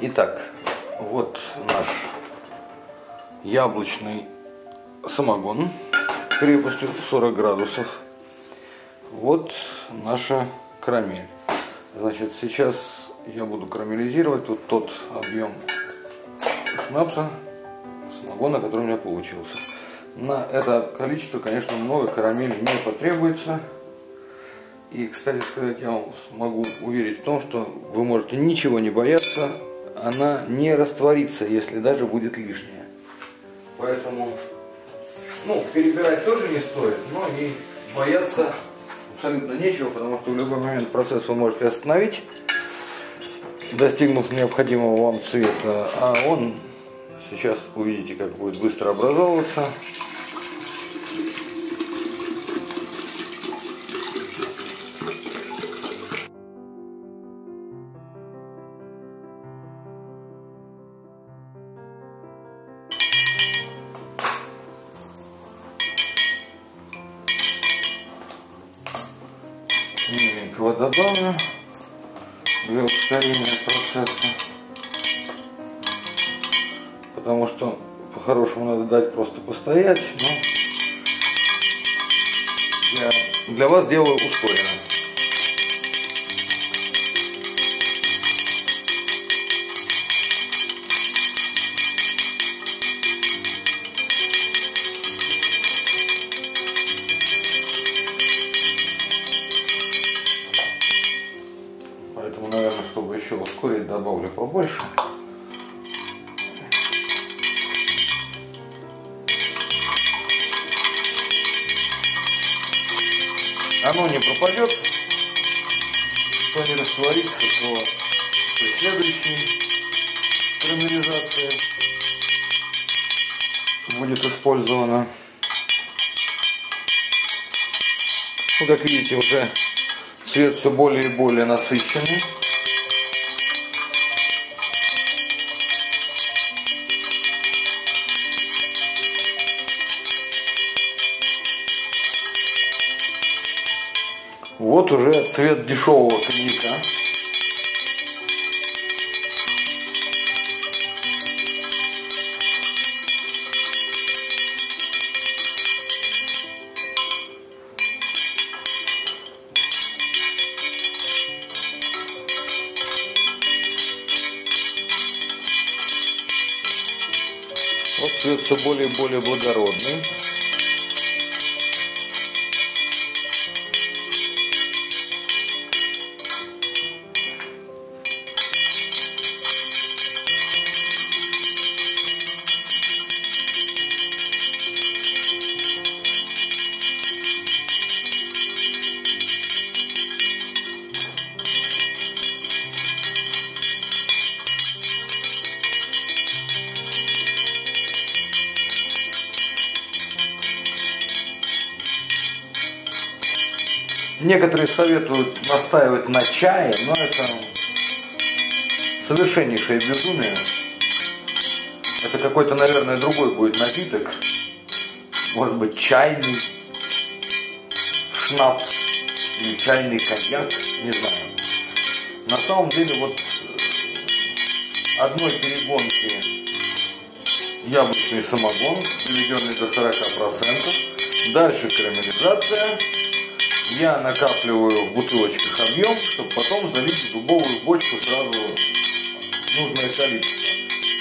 Итак, вот наш яблочный самогон крепостью 40 градусов. Вот наша карамель. Значит, сейчас я буду карамелизировать вот тот объем шнапса, самогона, который у меня получился. На это количество, конечно, много карамели не потребуется. И, кстати сказать, я вам могу уверить в том, что вы можете ничего не бояться, она не растворится, если даже будет лишняя. Поэтому, перебирать тоже не стоит, но и бояться абсолютно нечего, потому что в любой момент процесс вы можете остановить, достигнув необходимого вам цвета, а он сейчас увидите, как будет быстро образовываться. Маленького добавлю для ускорения процесса, потому что по-хорошему надо дать просто постоять, но я для вас делаю ускоренно. Поэтому, наверное, чтобы еще ускорить, добавлю побольше. Оно не пропадет, что не растворится, то при следующей карамелизации будет использовано. Как видите, уже цвет все более и более насыщенный. Вот уже цвет дешевого коньяка. Вот цвет все более и более благородный. Некоторые советуют настаивать на чае, но это совершеннейшее безумие. Это какой-то, наверное, другой будет напиток. Может быть, чайный шнапс или чайный коньяк, не знаю. На самом деле, вот одной перегонки яблочный самогон, доведенный до 40%. Дальше карамелизация. Я накапливаю в бутылочках объем, чтобы потом залить в дубовую бочку сразу нужное количество.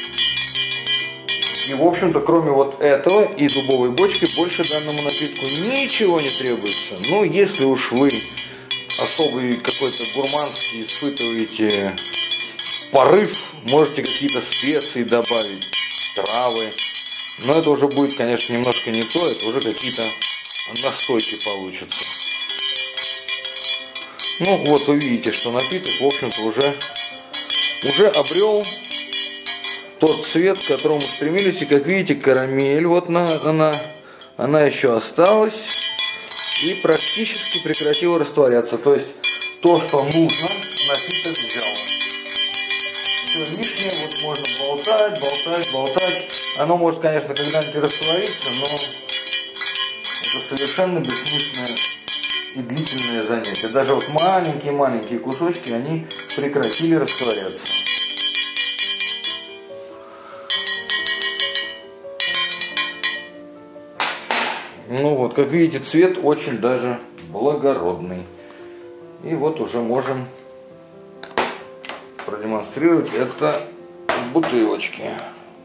И в общем-то, кроме вот этого и дубовой бочки, больше данному напитку ничего не требуется. Но если уж вы особый какой-то гурманский испытываете порыв, можете какие-то специи добавить, травы. Но это уже будет, конечно, немножко не то, это уже какие-то настойки получатся. Вот вы видите, что напиток, в общем-то, уже обрел тот цвет, к которому мы стремились. И как видите, карамель, вот она еще осталась и практически прекратила растворяться. То есть то, что нужно, напиток взял. Все лишнее вот можно болтать. Оно может, конечно, когда-нибудь раствориться, но это совершенно бессмысленное и длительное занятие. Даже вот маленькие-маленькие кусочки, они прекратили растворяться. Ну вот, как видите, цвет очень даже благородный. И вот уже можем продемонстрировать это в бутылочке.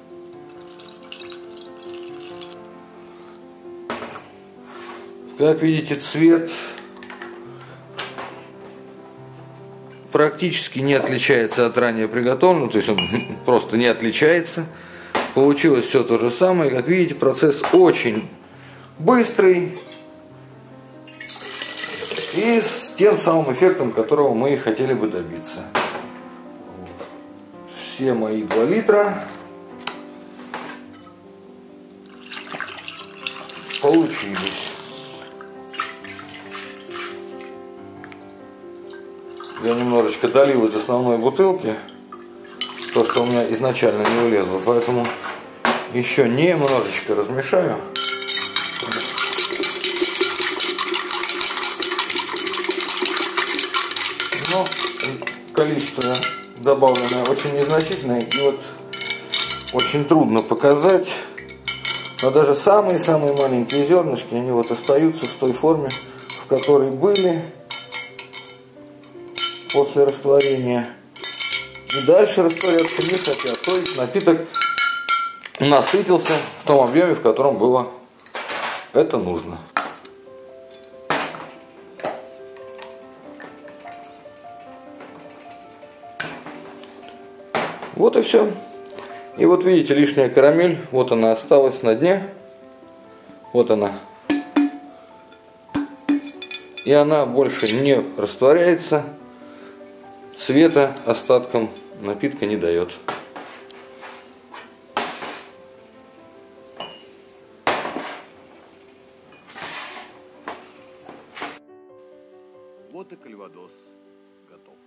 Как видите, цвет практически не отличается от ранее приготовленного, то есть он просто не отличается. Получилось все то же самое. Как видите, процесс очень быстрый и с тем самым эффектом, которого мы и хотели бы добиться. Все мои 2 литра получились. Я немножечко долил из основной бутылки, то, что у меня изначально не влезло, поэтому еще немножечко размешаю. Но количество добавленное очень незначительное, и вот очень трудно показать. Но даже самые-самые маленькие зернышки, они вот остаются в той форме, в которой были после растворения. И дальше растворяться не хотят. То есть напиток насытился в том объеме, в котором было это нужно. Вот и все. И вот видите, лишняя карамель, вот она осталась на дне. Вот она. И она больше не растворяется. Цвета остаткам напитка не дает. Вот и кальвадос готов.